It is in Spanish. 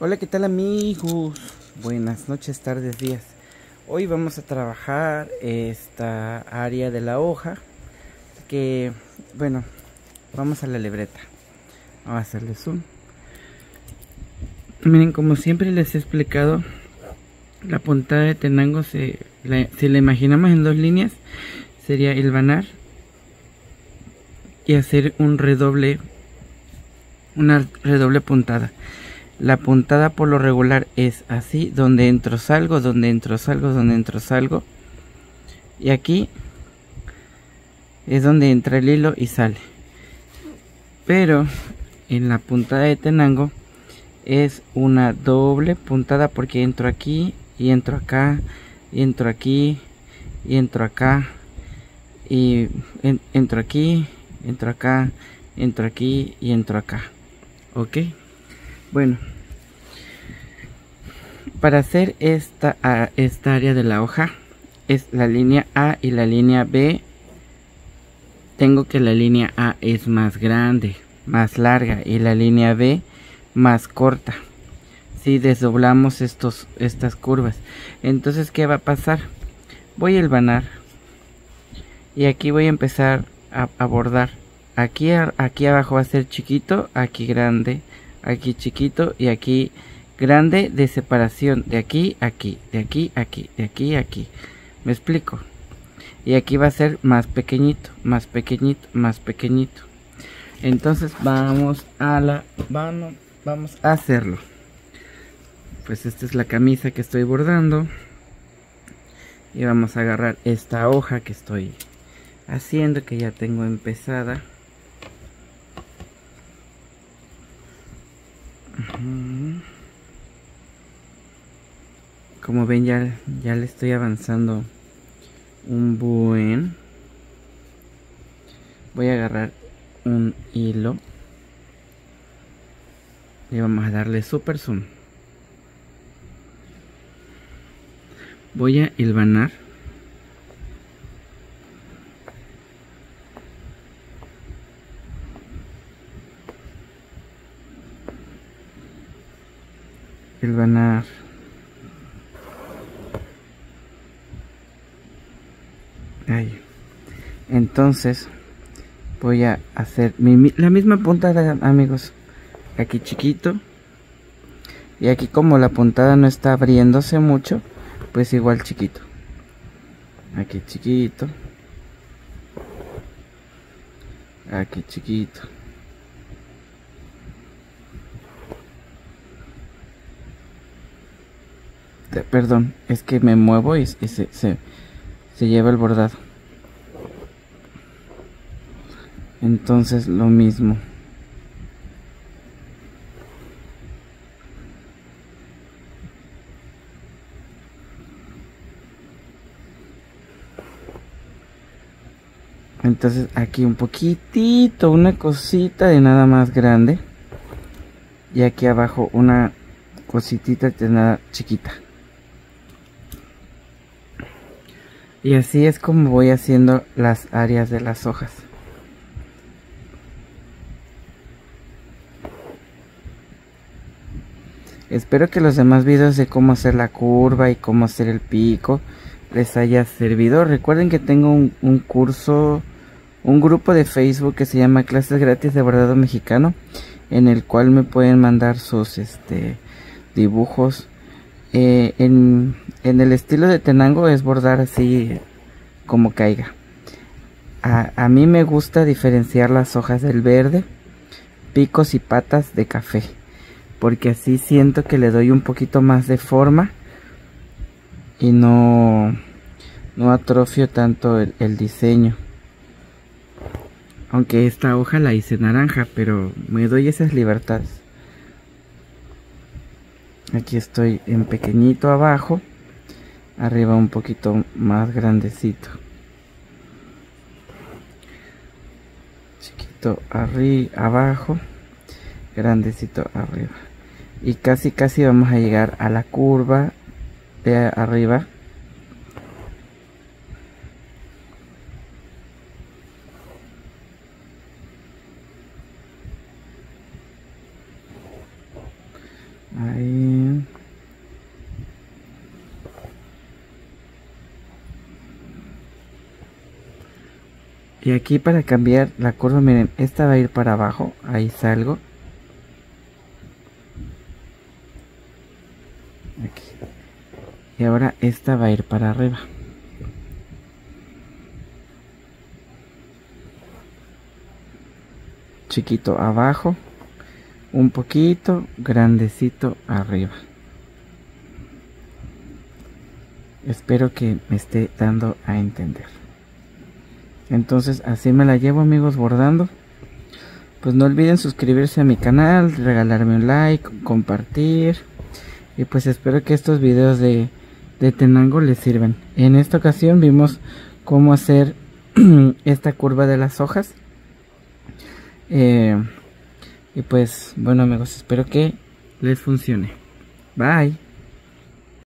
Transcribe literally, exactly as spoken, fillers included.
Hola, ¿qué tal amigos? Buenas noches, tardes, días. Hoy vamos a trabajar esta área de la hoja que, bueno, vamos a la libreta. Vamos a hacerle zoom. Miren, como siempre les he explicado, la puntada de Tenango, se, la, si la imaginamos en dos líneas, sería hilvanar y hacer un redoble, una redoble puntada. La puntada por lo regular es así, donde entro salgo, donde entro salgo, donde entro salgo. Y aquí es donde entra el hilo y sale. Pero en la puntada de Tenango es una doble puntada porque entro aquí y entro acá, y entro aquí y entro acá, y en, entro aquí, entro acá, entro aquí y entro acá. Ok, bueno, para hacer esta, esta área de la hoja es la línea A y la línea B. Tengo que la línea A es más grande, más larga, y la línea B más corta. Si desdoblamos estos, estas curvas, entonces ¿qué va a pasar? Voy a hilvanar y aquí voy a empezar a, a bordar. Aquí, aquí abajo va a ser chiquito, aquí grande, aquí chiquito y aquí grande, de separación de aquí a aquí, de aquí a aquí, de aquí a aquí. ¿Me explico? Y aquí va a ser más pequeñito, más pequeñito, más pequeñito. Entonces vamos a la vamos, vamos a hacerlo. Pues esta es la camisa que estoy bordando. Y vamos a agarrar esta hoja que estoy haciendo, que ya tengo empezada. Como ven, ya, ya le estoy avanzando un buen. Voy a agarrar un hilo y vamos a darle super zoom. Voy a hilvanar hilvanar ahí. Entonces voy a hacer mi, la misma puntada, amigos. Aquí chiquito, y aquí como la puntada no está abriéndose mucho, pues igual chiquito. Aquí chiquito, aquí chiquito, perdón, es que me muevo y, y se, se, se lleva el bordado. Entonces lo mismo. Entonces aquí un poquitito, una cosita de nada más grande. Y aquí abajo una cositita de nada chiquita. Y así es como voy haciendo las áreas de las hojas. Espero que los demás videos de cómo hacer la curva y cómo hacer el pico les haya servido. Recuerden que tengo un, un curso, un grupo de Facebook que se llama Clases Gratis de Bordado Mexicano, en el cual me pueden mandar sus este, dibujos. Eh, en, en el estilo de Tenango es bordar así como caiga. A, a mí me gusta diferenciar las hojas del verde, picos y patas de café, porque así siento que le doy un poquito más de forma y no, no atrofio tanto el, el diseño. Aunque esta hoja la hice naranja, pero me doy esas libertades. Aquí estoy en pequeñito abajo, arriba un poquito más grandecito. Chiquito arriba, abajo, grandecito arriba. Y casi casi vamos a llegar a la curva de arriba. Ahí. Y aquí para cambiar la curva, miren, esta va a ir para abajo, ahí salgo. Aquí. Y ahora esta va a ir para arriba. Chiquito abajo, un poquito, grandecito arriba. Espero que me esté dando a entender. Entonces así me la llevo, amigos, bordando. Pues no olviden suscribirse a mi canal, regalarme un like, compartir. Y pues espero que estos videos de, de Tenango les sirvan. En esta ocasión vimos cómo hacer esta curva de las hojas. Eh, y pues bueno, amigos, espero que les funcione. Bye.